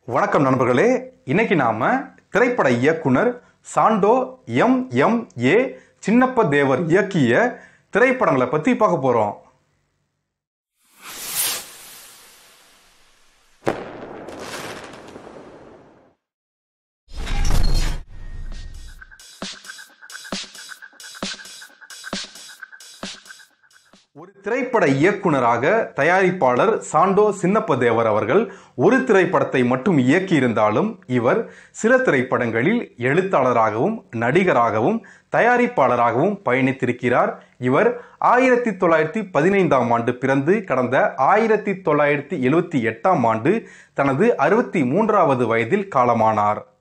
வணக்கம் நண்பர்களே, இன்னைக்கு நாம திரைப்பட இயக்குனர் சாண்டோ எம்.எம்.ஏ. சின்னப்ப தேவர் இயக்கிய திரைப்படங்களை பத்தி பார்க்க போறோம். ஒரு திரைப்பட இயக்குனராக தயாரிப்பாளர் சாண்டோ சின்னப்ப தேவர் அவர்கள் ஒரு திரைப்படத்தை மட்டும் இயக்கியிருந்தாலும் இவர் சில திரைப்படங்களில் எழுத்தாளராகவும் நடிகராகவும் தயாரிப்பாளராகவும் பயணித்திருக்கிறார். இவர் 1915ஆம் ஆண்டு பிறந்து கடந்த 1978ஆம் ஆண்டு தனது 63வது வயதில் காலமானார்.